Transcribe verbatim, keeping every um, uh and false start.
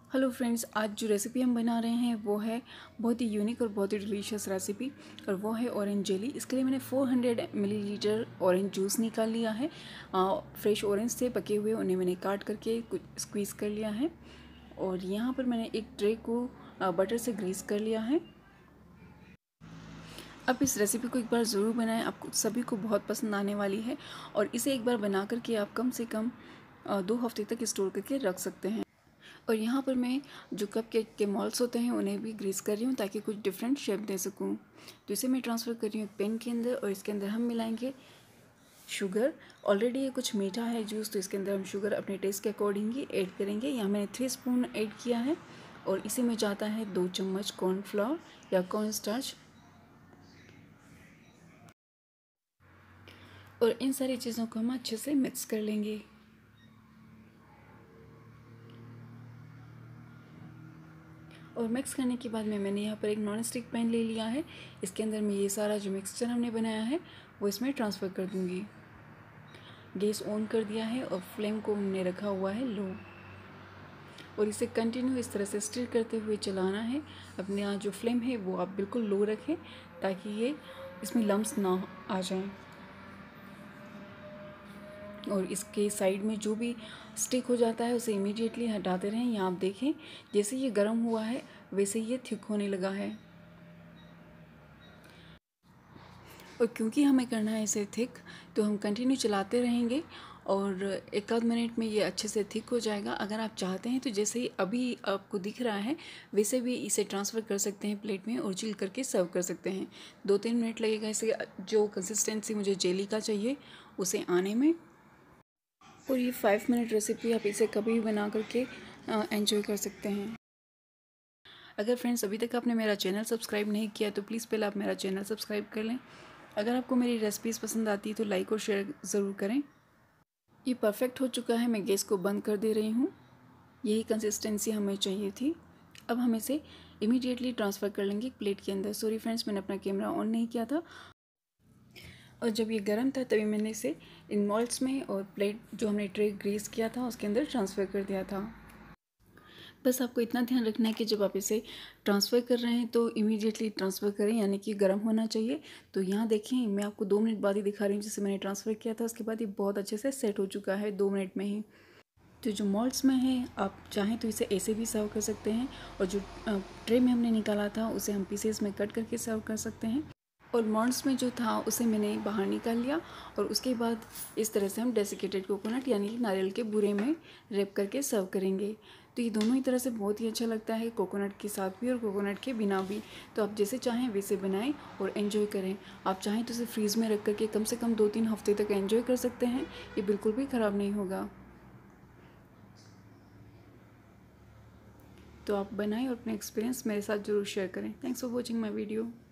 Hello friends, आज जो recipe हम बना रहे हैं वो है बहुत ही यूनिक और बहुत ही डिलीशियस रेसिपी, और वो है ऑरेंज जेली। इसके लिए मैंने चार सौ मिलीलीटर ऑरेंज जूस निकाल लिया है। फ्रेश ऑरेंज से पके हुए उन्हें मैंने काट करके कुछ स्क्वीज़ कर लिया है, और यहाँ पर मैंने एक ट्रे को बटर से ग्रीस कर लिया है। अब इस रेसिपी को एक बार ज़रूर बनाएं, आपको सभी को बहुत पसंद आने वाली है। और इसे एक बार बना करके आप कम से कम दो हफ्ते तक स्टोर करके रख सकते हैं। और यहाँ पर मैं जो कप केक के मॉल्स होते हैं उन्हें भी ग्रीस कर रही हूँ ताकि कुछ डिफरेंट शेप दे सकूँ। तो इसे मैं ट्रांसफ़र कर रही हूँ एक पेन के अंदर, और इसके अंदर हम मिलाएंगे शुगर। ऑलरेडी ये कुछ मीठा है जूस, तो इसके अंदर हम शुगर अपने टेस्ट के अकॉर्डिंग ही ऐड करेंगे। यहाँ मैंने थ्री स्पून ऐड किया है, और इसी में जाता है दो चम्मच कॉर्नफ्लावर या कॉर्न स्टार्च। और इन सारी चीज़ों को हम अच्छे से मिक्स कर लेंगे। और मिक्स करने के बाद में मैंने यहाँ पर एक नॉन स्टिक पैन ले लिया है। इसके अंदर मैं ये सारा जो मिक्सचर हमने बनाया है वो इसमें ट्रांसफ़र कर दूँगी। गैस ऑन कर दिया है और फ्लेम को हमने रखा हुआ है लो, और इसे कंटिन्यू इस तरह से स्टिर करते हुए चलाना है। अपने यहाँ जो फ्लेम है वो आप बिल्कुल लो रखें ताकि ये इसमें लम्स ना आ जाएं। और इसके साइड में जो भी स्टिक हो जाता है उसे इमीडिएटली हटाते रहें। यहाँ आप देखें जैसे ये गर्म हुआ है वैसे ये थिक होने लगा है। और क्योंकि हमें करना है इसे थिक, तो हम कंटिन्यू चलाते रहेंगे और एक आध मिनट में ये अच्छे से थिक हो जाएगा। अगर आप चाहते हैं तो जैसे ही अभी आपको दिख रहा है वैसे भी इसे ट्रांसफ़र कर सकते हैं प्लेट में और चिल करके सर्व कर सकते हैं। दो तीन मिनट लगेगा इसे जो कंसिस्टेंसी मुझे जेली का चाहिए उसे आने में। और ये फाइव मिनट रेसिपी आप इसे कभी भी बना करके एंजॉय कर सकते हैं। अगर फ्रेंड्स अभी तक आपने मेरा चैनल सब्सक्राइब नहीं किया तो प्लीज़ पहले आप मेरा चैनल सब्सक्राइब कर लें। अगर आपको मेरी रेसिपीज़ पसंद आती है तो लाइक और शेयर ज़रूर करें। ये परफेक्ट हो चुका है, मैं गैस को बंद कर दे रही हूँ। यही कंसिस्टेंसी हमें चाहिए थी। अब हम इसे इमीडिएटली ट्रांसफ़र कर लेंगे एक प्लेट के अंदर। सॉरी फ्रेंड्स, मैंने अपना कैमरा ऑन नहीं किया था, और जब ये गर्म था तभी मैंने इसे इन मॉल्ड्स में और प्लेट जो हमने ट्रे ग्रीस किया था उसके अंदर ट्रांसफ़र कर दिया था। बस आपको इतना ध्यान रखना है कि जब आप इसे ट्रांसफ़र कर रहे हैं तो इमीडिएटली ट्रांसफ़र करें, यानी कि गर्म होना चाहिए। तो यहाँ देखें, मैं आपको दो मिनट बाद ही दिखा रही हूँ जैसे मैंने ट्रांसफ़र किया था, उसके बाद ये बहुत अच्छे से सेट हो चुका है दो मिनट में ही। तो जो मॉल्ड्स में है आप चाहें तो इसे ऐसे भी सर्व कर सकते हैं, और जो ट्रे में हमने निकाला था उसे हम पीसेस में कट करके सर्व कर सकते हैं। और मॉल्ड्स में जो था उसे मैंने बाहर निकाल लिया, और उसके बाद इस तरह से हम डेसिकेटेड कोकोनट यानी कि नारियल के बूरे में रैप करके सर्व करेंगे। तो ये दोनों ही तरह से बहुत ही अच्छा लगता है, कोकोनट के साथ भी और कोकोनट के बिना भी। तो आप जैसे चाहें वैसे बनाएं और एंजॉय करें। आप चाहें तो इसे फ्रीज़ में रख करके कम से कम दो तीन हफ्ते तक एंजॉय कर सकते हैं, ये बिल्कुल भी ख़राब नहीं होगा। तो आप बनाएं और अपना एक्सपीरियंस मेरे साथ ज़रूर शेयर करें। Thanks for watching my video.